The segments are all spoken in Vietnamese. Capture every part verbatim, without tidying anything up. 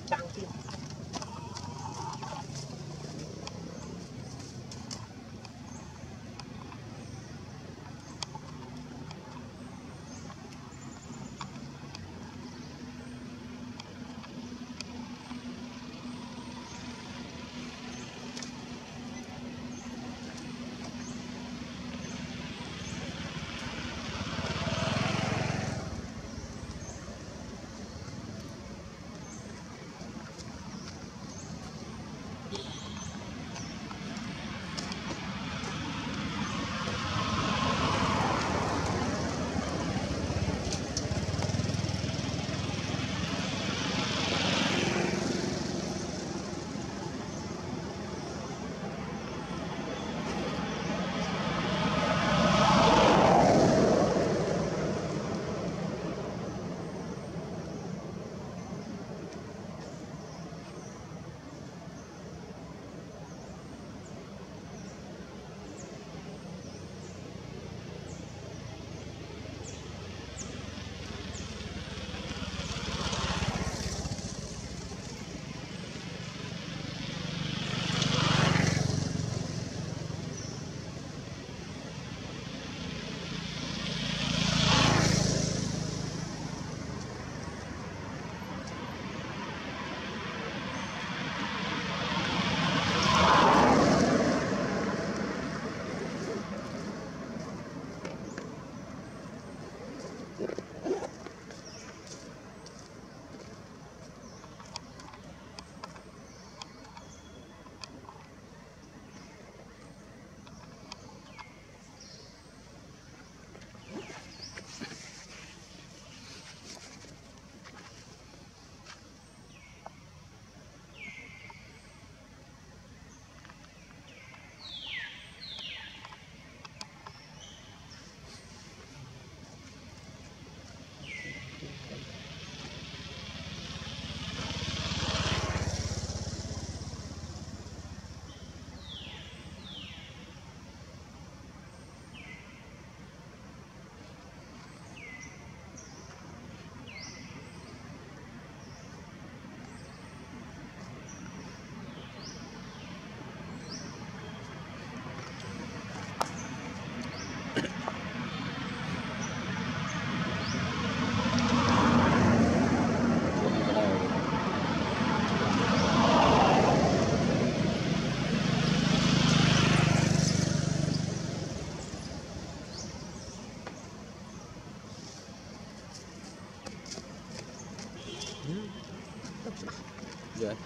Dạ.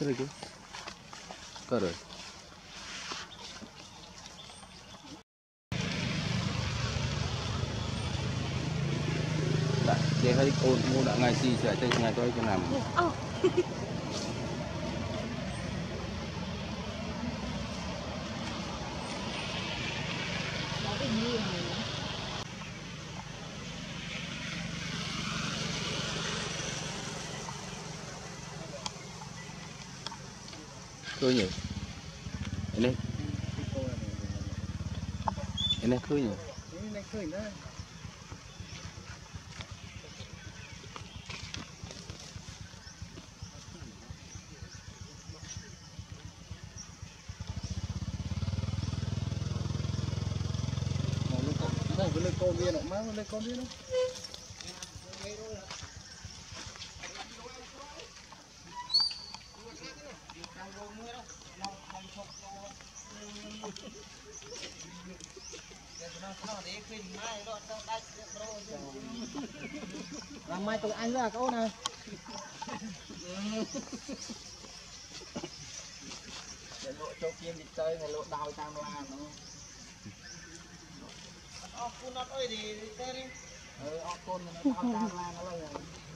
Cái này chứ. Có rồi. Đã, để hơi ôn mua đã ngày gì sẽ tới ngày tôi cho làm. Khơi nhỉ? Ini, ini khơi nhỉ? Ini khơi nữa. Mau cái lấy con viên nó má lấy con viên nó. Làm mai tụi anh ra câu này. Để lộ châu kim đi chơi này lộ đào tam la nó. Ốc con nó ơi đi chơi đi. Ừ ốc con nó đào tam la nó là.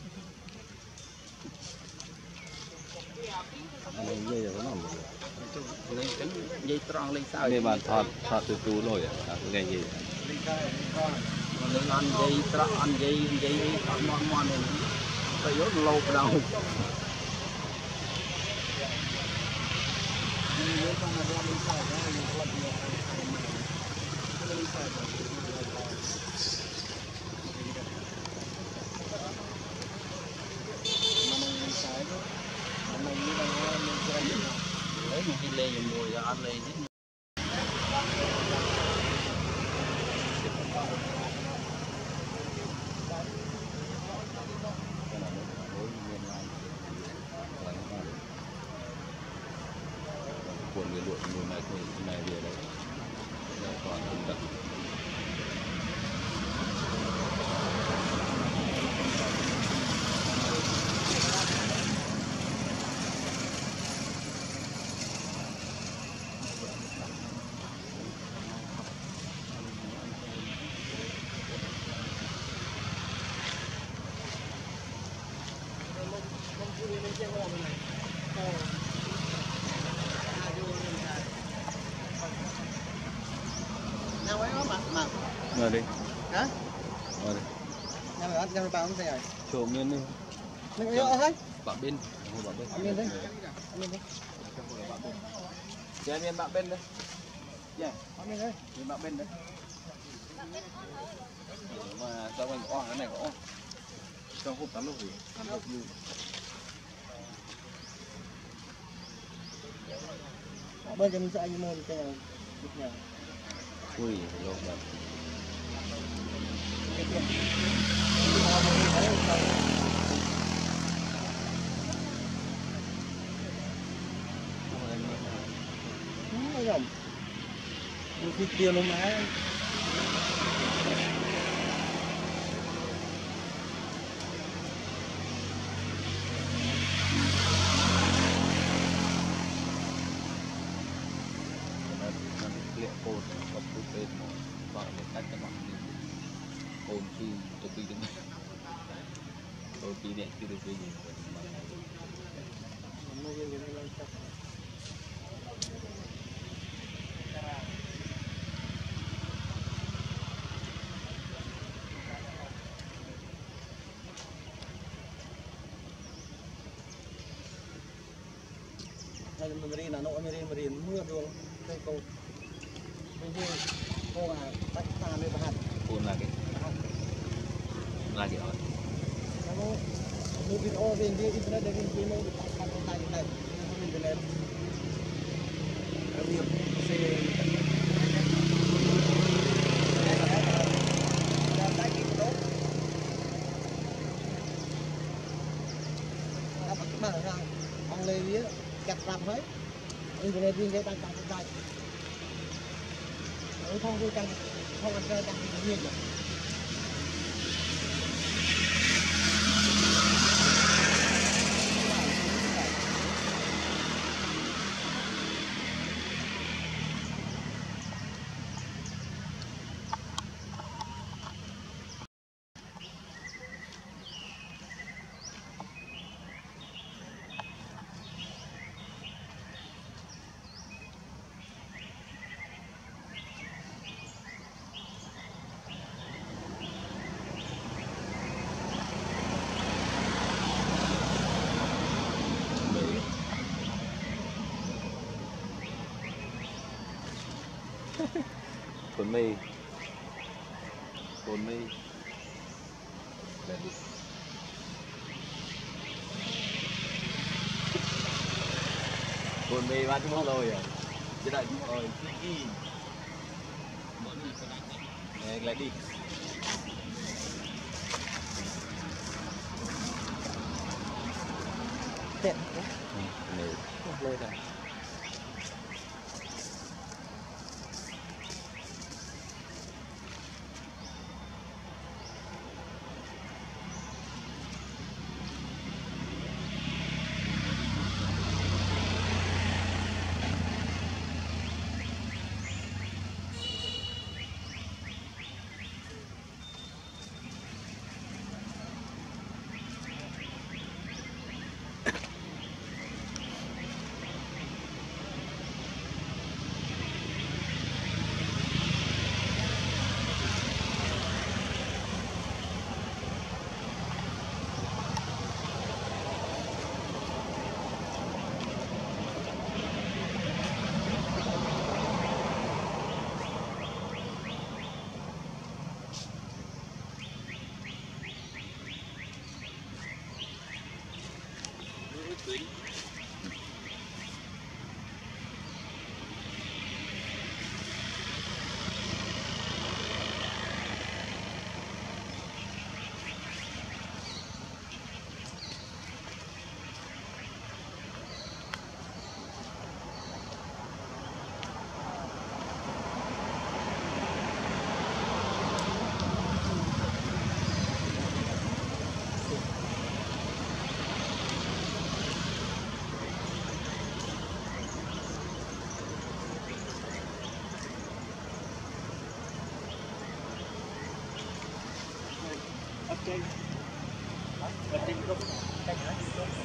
Lấy dây rồi nó nằm. Lên cánh dây tròn lên sao? Đây bạn thọt thọt từ từ rồi à? Cái gì? Lên sao? Lên ăn dây tròn ăn dây dây ăn ngon ngon này. Phải yếu lâu đầu. Lấy một cái lê dùng mùi ra ăn lê chứ. Cuộn người lụa mùi này thì này về đây. Đây còn không đậm. Nào ấy nó mà mà. Ngồi đi. Hả? Ngồi đi. Nào mà ăn nhau bao không rồi. Trộm lên đi. Mình yếu thôi. Bạn bên. Bạn bên. Ăn lên đi. Ăn lên đi. Chị em bạn bên đây. Dạ, ăn lên đi. Nhìn bạn bên đấy. Mà sao anh có cái này có cho hộp tắm lúc gì? Hộp như bên cho mình sẽ anh mua cái nào được nhờ. ui lâu lắm. Không rộng. Một cái tiền nó má. Liệu cồn và phụ tên một vợ để cách cho bọn mình cồn chứ tôi đi đến tôi đi điện chưa được cái gì Hay mình đi là nội mình đi mình đi mưa đường cây cồn. Mình đi cô à tách ta lên hạt. cồn là cái là gì đó Nó một video về về internet để mình kiếm nó thành công tay này internet. Việc xe mà ra ông lê vía kẹt làm hết internet viên cái tăng tăng tăng ở không tôi tăng không ăn chơi tăng nhiều rồi. mì cồn mì để đi cồn mì bán chúng rồi à chứ đại chúng rồi đi này lại đi Tẹn này lên này. Trên ở trên không cạnh nó đi xuống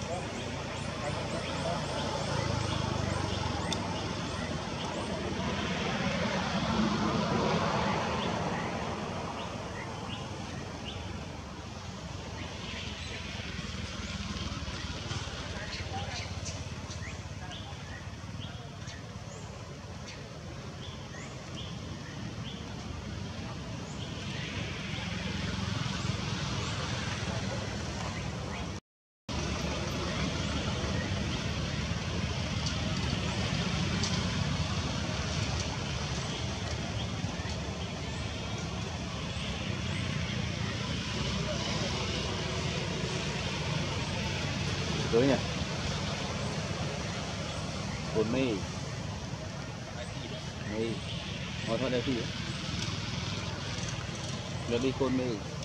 rồi nhỉ cồn mì mì ngồi thôi đây đi đi cồn mì